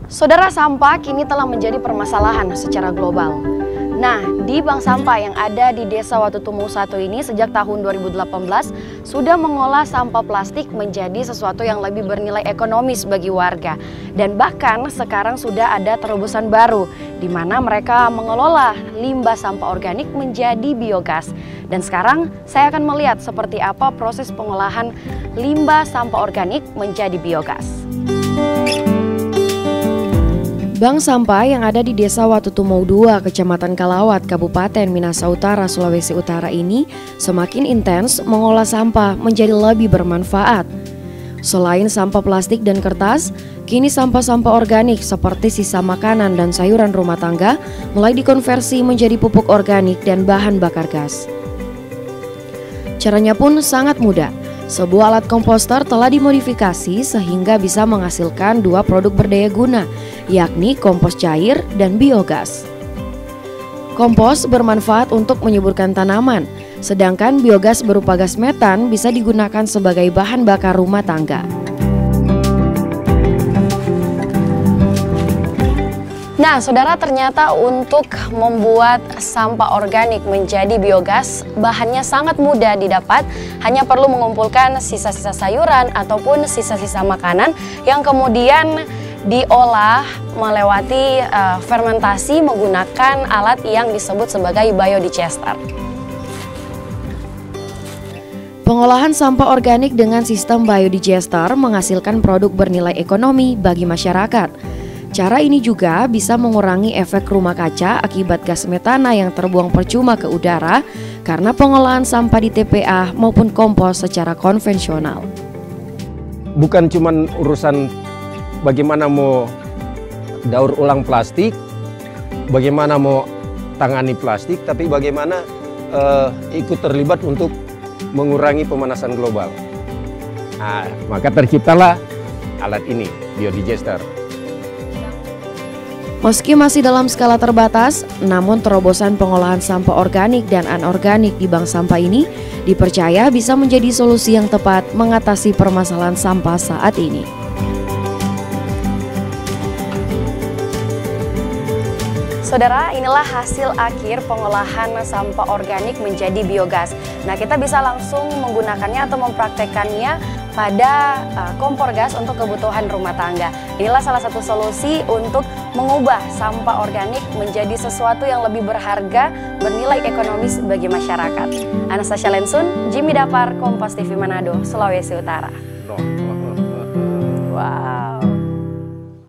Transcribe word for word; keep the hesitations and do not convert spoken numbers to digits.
Saudara, sampah kini telah menjadi permasalahan secara global. Nah, di bank sampah yang ada di Desa Watutumu satu ini sejak tahun dua ribu delapan belas sudah mengolah sampah plastik menjadi sesuatu yang lebih bernilai ekonomis bagi warga. Dan bahkan sekarang sudah ada terobosan baru di mana mereka mengelola limbah sampah organik menjadi biogas. Dan sekarang saya akan melihat seperti apa proses pengolahan limbah sampah organik menjadi biogas. Bank sampah yang ada di Desa Watutumu dua, Kecamatan Kalawat, Kabupaten Minahasa Utara, Sulawesi Utara ini semakin intens mengolah sampah menjadi lebih bermanfaat. Selain sampah plastik dan kertas, kini sampah-sampah organik seperti sisa makanan dan sayuran rumah tangga mulai dikonversi menjadi pupuk organik dan bahan bakar gas. Caranya pun sangat mudah. Sebuah alat komposter telah dimodifikasi sehingga bisa menghasilkan dua produk berdaya guna, yakni kompos cair dan biogas. Kompos bermanfaat untuk menyuburkan tanaman, sedangkan biogas berupa gas metan bisa digunakan sebagai bahan bakar rumah tangga. Nah, saudara, ternyata untuk membuat sampah organik menjadi biogas, bahannya sangat mudah didapat. Hanya perlu mengumpulkan sisa-sisa sayuran ataupun sisa-sisa makanan yang kemudian diolah melewati uh, fermentasi menggunakan alat yang disebut sebagai biodigester. Pengolahan sampah organik dengan sistem biodigester menghasilkan produk bernilai ekonomi bagi masyarakat. Cara ini juga bisa mengurangi efek rumah kaca akibat gas metana yang terbuang percuma ke udara karena pengolahan sampah di T P A maupun kompos secara konvensional. Bukan cuma urusan bagaimana mau daur ulang plastik, bagaimana mau tangani plastik, tapi bagaimana uh, ikut terlibat untuk mengurangi pemanasan global. Nah, maka terciptalah alat ini, biodigester. Meski masih dalam skala terbatas, namun terobosan pengolahan sampah organik dan anorganik di bank sampah ini dipercaya bisa menjadi solusi yang tepat mengatasi permasalahan sampah saat ini. Saudara, inilah hasil akhir pengolahan sampah organik menjadi biogas. Nah, kita bisa langsung menggunakannya atau mempraktekannya pada uh, kompor gas untuk kebutuhan rumah tangga. Inilah salah satu solusi untuk mengubah sampah organik menjadi sesuatu yang lebih berharga, bernilai ekonomis bagi masyarakat. Anastasia Lensun, Jimmy Dapar, Kompas T V Manado, Sulawesi Utara. Wow.